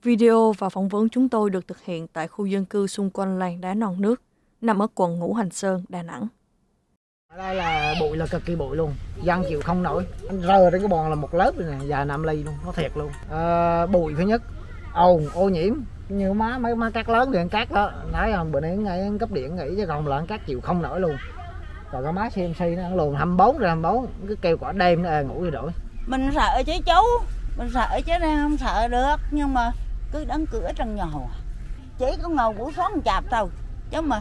Video và phỏng vấn chúng tôi được thực hiện tại khu dân cư xung quanh làng đá non nước, nằm ở quận Ngũ Hành Sơn, Đà Nẵng. Ở đây là bụi, là cực kỳ bụi luôn, dân chịu không nổi. Anh rờ trên cái bòn là một lớp này nè, dài 5 ly luôn, nó thiệt luôn. Bụi thứ nhất, ồn, ô nhiễm, như mấy má cát lớn thì ăn cát đó, thấy không? Bữa nay ngày cấp điện nghỉ chứ còn là ăn cát chịu không nổi luôn. Còn cái má CMC nó ăn lùn 24 rồi 24, cứ kêu quả đêm nó ngủ rồi đổi. Mình sợ chứ chú, mình sợ chứ đây không sợ được, nhưng mà cứ đóng cửa trong nhà hồ. Chỉ có ngầu buổi sáng chạp thôi, chứ mà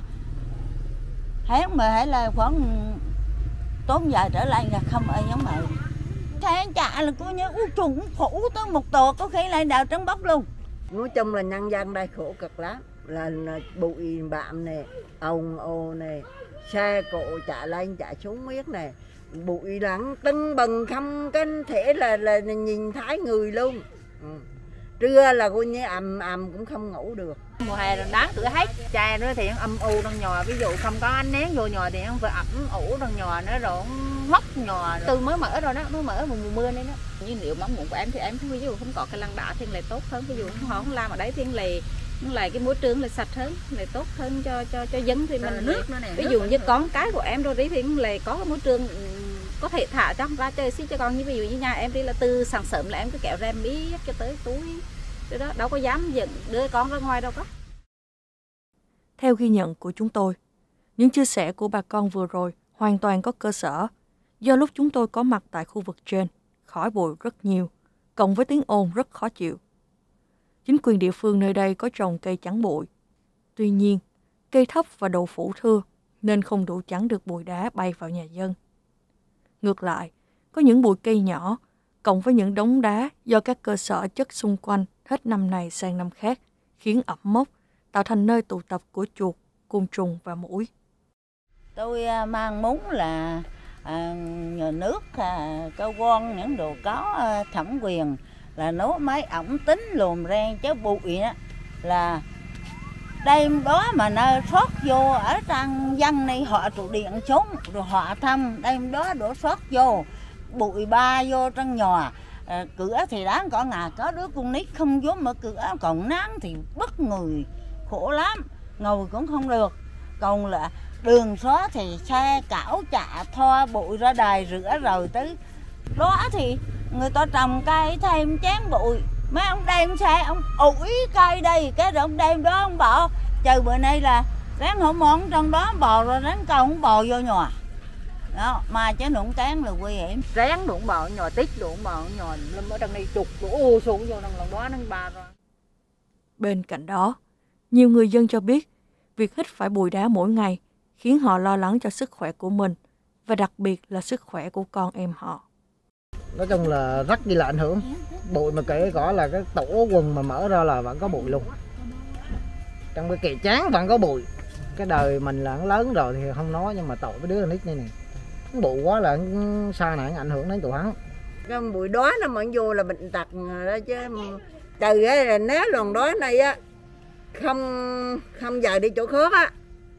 hãy là khoảng tốn giờ trở lại là không ai giống mày. Thế chả là coi như trùng phủ tới một tổ có khi lại đào trắng bóc luôn. Nói chung là nhân dân đây khổ cực lắm, là bụi bặm nè, ồn ồ nè, xe cộ chạy lên chạy xuống miết nè, bụi lắng tưng bừng không cái thể là nhìn thấy người luôn. Trưa là coi như ầm cũng không ngủ được. Mùa hè rồi đóng cửa hết, chài nữa thì âm u trong nhà, ví dụ không có ánh nén vô nhà thì không phải ẩm ủ trong nhà nữa rồi móc nhà. Từ mới mở rồi đó, mới mở mùa mưa này đó. Như liệu mong muốn của em thì em ví dụ không có cái lăng đá thì lại tốt hơn, ví dụ họ không làm ở đấy thì lại cái môi trường lại sạch hơn, lại tốt hơn cho dân thì mình nước nữa này. Ví dụ như con cái của em rồi đấy thì lại có cái môi trường có thể thả trong ra chơi xí cho con, như ví dụ như nhà em đi là từ sáng sớm là em cứ kéo rèm bí cho tới túi. Cái đó đâu có dám dẫn đưa con ra ngoài đâu có. Theo ghi nhận của chúng tôi, những chia sẻ của bà con vừa rồi hoàn toàn có cơ sở. Do lúc chúng tôi có mặt tại khu vực trên, khói bụi rất nhiều, cộng với tiếng ồn rất khó chịu. Chính quyền địa phương nơi đây có trồng cây chắn bụi. Tuy nhiên, cây thấp và độ phủ thưa nên không đủ chắn được bụi đá bay vào nhà dân. Ngược lại, có những bụi cây nhỏ, cộng với những đống đá do các cơ sở chất xung quanh hết năm này sang năm khác, khiến ẩm mốc, tạo thành nơi tụ tập của chuột, côn trùng và muỗi. Tôi mang muốn là nhà nước, cơ quan, những đồ có thẩm quyền là nấu máy ẩm tính lùm ren chứ bụi đó là đêm đó mà nơi xót vô ở trang dân này họ trụ điện xuống rồi họ thăm đêm đó đổ xót vô bụi ba vô trong nhà. Cửa thì đáng có ngà có đứa con nít không vô mở cửa, còn nắng thì bất người khổ lắm, ngồi cũng không được. Còn là đường xó thì xe cảo chạ thoa bụi ra đài rửa rồi tới đó thì người ta trồng cây thêm chén bụi. Mấy ông đem xe ông ủi cây đây, cái rồi ông đem đó ông bỏ trừ bữa nay là ráng hổ món trong đó bò rồi ráng cầu không bò vô nhà đó, mà chứ nụng cán là nguy hiểm. Ráng đụng bò nhỏ tích đụng bò nhỏ lâm ở trong này trục đổ xuống vô trong lòng đó nâng ba ra. Bên cạnh đó, nhiều người dân cho biết việc hít phải bụi đá mỗi ngày khiến họ lo lắng cho sức khỏe của mình và đặc biệt là sức khỏe của con em họ. Nói chung là rất là ảnh hưởng. Bụi mà kể cả là cái tủ quần mà mở ra là vẫn có bụi luôn. Trong cái kệ chán vẫn có bụi. Cái đời mình là lớn rồi thì không nói, nhưng mà tội với đứa con nít này nè. Bụi quá là sau này ảnh hưởng đến tụi hắn. Cái bụi đói nó mẫn vô là bệnh tật đó chứ. Từ ấy là nếu lần đói này á không giờ đi chỗ khác á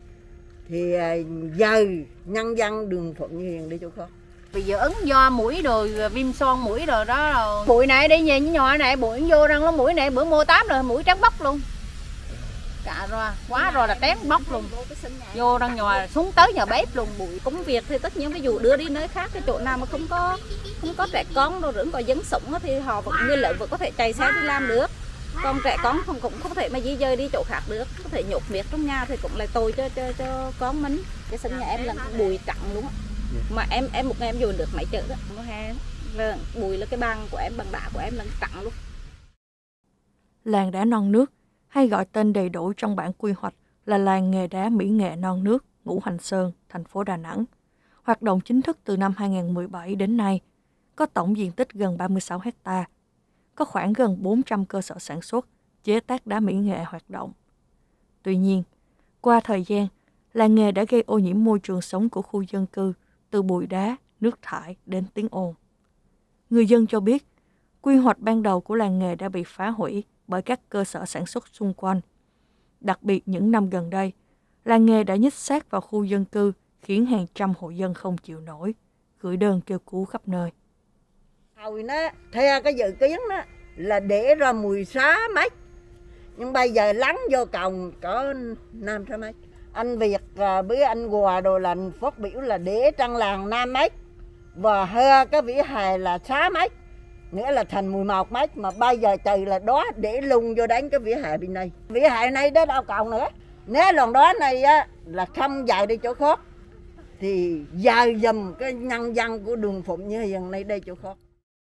thì giờ nhân dân đường Thuận Hiền đi chỗ khác. Bây giờ ứng do mũi rồi viêm xoang mũi rồi đó rồi. Bụi này đi nhìn nhỏ này bụi vô răng nó mũi này bữa mua 8 rồi mũi trắng bóc luôn. Cả ra quá rồi là tém bóc luôn. Vô răng nhà xuống tới nhà bếp luôn. Bụi công việc thì tất nhiên ví dụ đưa đi nơi khác cái chỗ nào mà không có trẻ con đâu rửa còn dân sống thì họ vẫn người lớn vẫn có thể chạy xe đi làm được. Còn trẻ con cũng không thể mà di dời đi chỗ khác được, có thể nhốt miệt trong nhà thì cũng là tội cho con mình. Cái sân nhà em là bụi trắng luôn á. Mà em một ngày em dồn được mấy chợ đó, mùa hè là bụi là cái bằng của em, bằng đá của em là trắng luôn. Làng đá non nước, hay gọi tên đầy đủ trong bản quy hoạch là làng nghề đá mỹ nghệ non nước Ngũ Hành Sơn, thành phố Đà Nẵng, hoạt động chính thức từ năm 2017 đến nay, có tổng diện tích gần 36 ha, có khoảng gần 400 cơ sở sản xuất, chế tác đá mỹ nghệ hoạt động. Tuy nhiên, qua thời gian, làng nghề đã gây ô nhiễm môi trường sống của khu dân cư, từ bụi đá, nước thải đến tiếng ồn. Người dân cho biết, quy hoạch ban đầu của làng nghề đã bị phá hủy bởi các cơ sở sản xuất xung quanh. Đặc biệt những năm gần đây, làng nghề đã nhích sát vào khu dân cư khiến hàng trăm hộ dân không chịu nổi, gửi đơn kêu cứu khắp nơi. Hồi nó theo cái dự kiến đó là để ra 16 mét Nhưng bây giờ lắng vô còng có 500 mấy. Anh Việt với anh Hòa đồ là phát biểu là để trong làng 5 mét và hơi cái vỉa hè là 6 mét, nghĩa là thành 11 mét, mà bây giờ trời là đó để lùng vô đánh cái vỉa hè bên đây. Vỉa hè này đó đâu còn nữa. Nếu lần đó này á là không dài đi chỗ khác thì dài dùm cái nhân dân của Đường Phụng như hiện nay đây chỗ khác.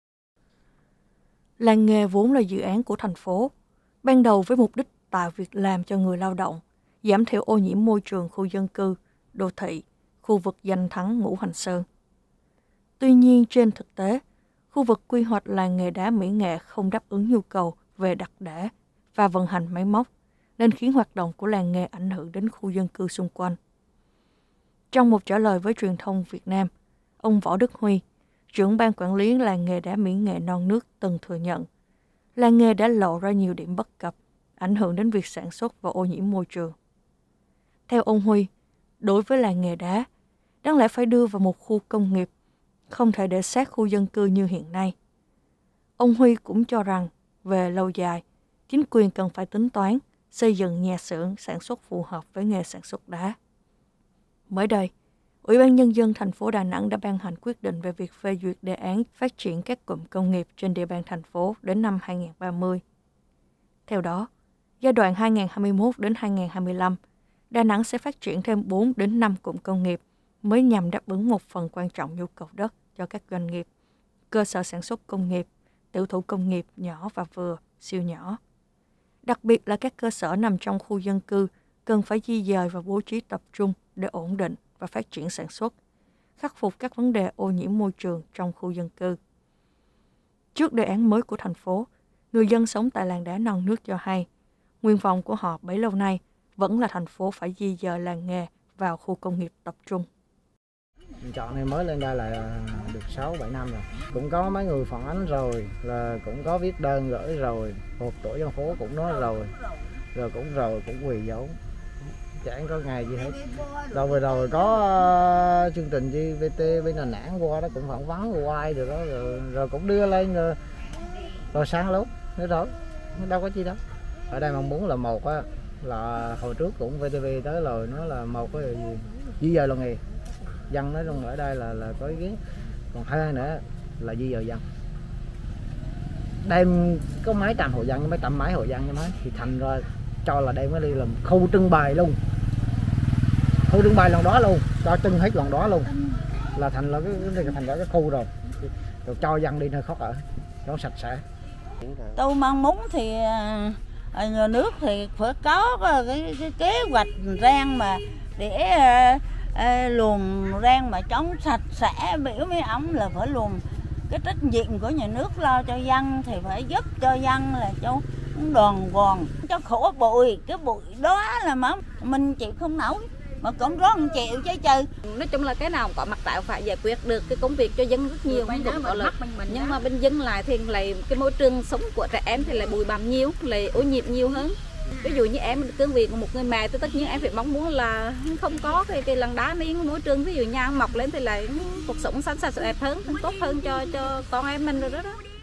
Làng nghề vốn là dự án của thành phố, ban đầu với mục đích tạo việc làm cho người lao động, giảm thiểu ô nhiễm môi trường khu dân cư, đô thị, khu vực danh thắng Ngũ Hành Sơn. Tuy nhiên, trên thực tế, khu vực quy hoạch làng nghề đá Mỹ Nghệ không đáp ứng nhu cầu về đặt đẻ và vận hành máy móc, nên khiến hoạt động của làng nghề ảnh hưởng đến khu dân cư xung quanh. Trong một trả lời với truyền thông Việt Nam, ông Võ Đức Huy, trưởng ban quản lý làng nghề đá Mỹ Nghệ Non Nước từng thừa nhận, làng nghề đã lộ ra nhiều điểm bất cập, ảnh hưởng đến việc sản xuất và ô nhiễm môi trường. Theo ông Huy, đối với làng nghề đá, đáng lẽ phải đưa vào một khu công nghiệp, không thể để sát khu dân cư như hiện nay. Ông Huy cũng cho rằng, về lâu dài, chính quyền cần phải tính toán, xây dựng nhà xưởng sản xuất phù hợp với nghề sản xuất đá. Mới đây, Ủy ban Nhân dân thành phố Đà Nẵng đã ban hành quyết định về việc phê duyệt đề án phát triển các cụm công nghiệp trên địa bàn thành phố đến năm 2030. Theo đó, giai đoạn 2021 đến 2025, Đà Nẵng sẽ phát triển thêm 4 đến 5 cụm công nghiệp mới nhằm đáp ứng một phần quan trọng nhu cầu đất cho các doanh nghiệp, cơ sở sản xuất công nghiệp, tiểu thủ công nghiệp nhỏ và vừa, siêu nhỏ. Đặc biệt là các cơ sở nằm trong khu dân cư cần phải di dời và bố trí tập trung để ổn định và phát triển sản xuất, khắc phục các vấn đề ô nhiễm môi trường trong khu dân cư. Trước đề án mới của thành phố, người dân sống tại làng đá Non Nước cho hay, nguyện vọng của họ bấy lâu nay vẫn là thành phố phải di dời làng nghề vào khu công nghiệp tập trung. Mình chọn này mới lên đây là được 6-7 năm rồi. Cũng có mấy người phản ánh rồi, là cũng có viết đơn gửi rồi, hộp tổ dân phố cũng nói rồi cũng quỳ dấu. Chẳng có ngày gì hết. Rồi có chương trình gì VT bên Đà Nẵng qua đó cũng phỏng vấn qua ai rồi đó, rồi cũng đưa lên rồi sáng lúc nữa rồi, đâu có chi đâu. Ở đây mong muốn là một á, là hồi trước cũng VTV tới lời nó là một cái gì di dời làng nghề dân, nói chung ở đây là có ý kiến. Còn hai nữa là di dời dân, đem có mấy trăm hộ dân, mấy trăm mấy hộ dân như mấy thì thành ra cho là đem cái đi làm khu trưng bày luôn, khu trưng bày lần đó luôn, cho trưng hết lần đó luôn, là thành là cái khu rồi cho dân đi nơi khác ở nó sạch sẽ. Tôi mong muốn thì nhà nước thì phải có cái kế hoạch rang mà để luồng rang mà chống sạch sẽ, biểu mấy ông là phải luồng cái trách nhiệm của nhà nước lo cho dân thì phải giúp cho dân là cho đoàn vòn cho khổ bụi, cái bụi đó là mà mình chịu không nổi mà cũng rất không chịu chứ trời. Nói chung là cái nào có mặt tại phải giải quyết được cái công việc cho dân rất nhiều, không cũng có lợi. Nhưng mà bên dân lại thì lại cái môi trường sống của trẻ em thì lại bụi bặm nhiều, lại ô nhiễm nhiều hơn. Ví dụ như em cương vị của một người mẹ thì tất nhiên em phải mong muốn là không có cái làng đá này, môi trường ví dụ nhà mọc lên thì lại cuộc sống xanh sạch đẹp hơn, tốt hơn cho con em mình rồi đó.